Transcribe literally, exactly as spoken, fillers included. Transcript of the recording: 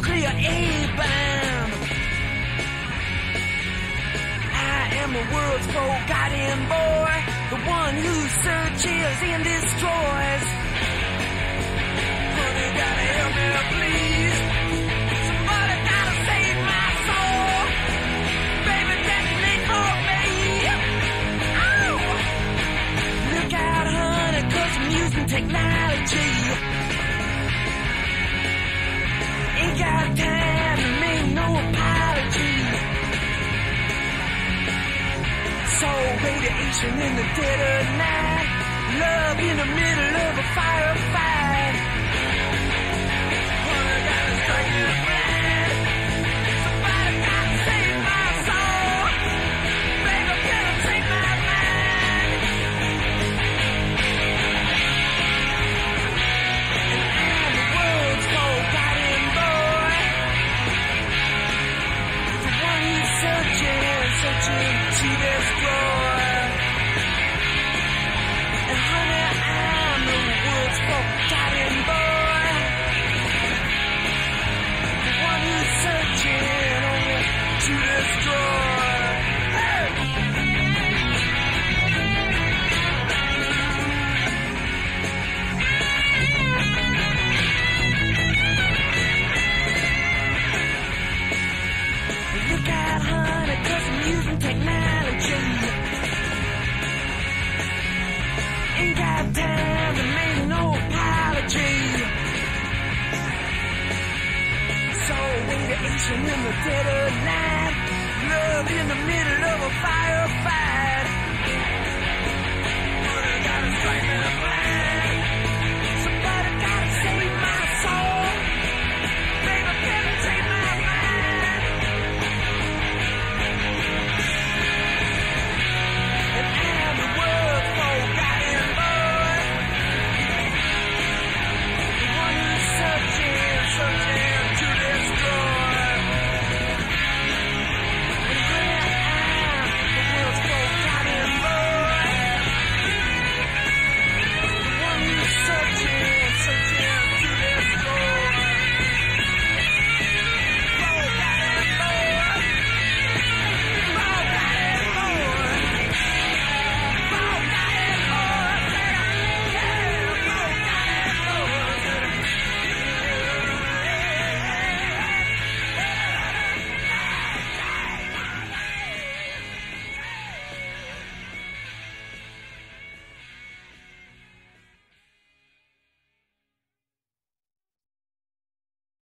nuclear A-bomb. I am the world's forgotten boy, the one who searches and destroys. Honey, gotta help me, please. Somebody gotta save my soul. Baby, detonate for me. Oh! Look out, honey, 'cause I'm using technology. Ain't got time to make no apology. So radiation in the dead of night, love in the middle of a firefight. Honey, gotta strike it right. Somebody gotta save my soul. Baby, can I take my mind? And I'm the world's forgotten boy, the one who's searching, searching to destroy. And honey, I'm the world's forgotten boy, the one who's searching only to destroy. Hey! Look out, honey, 'cause I'm using technology. Ain't got time to make no apology. So radiation in the dead of night, love in the middle of a firefight. Honey, gotta strike me blind.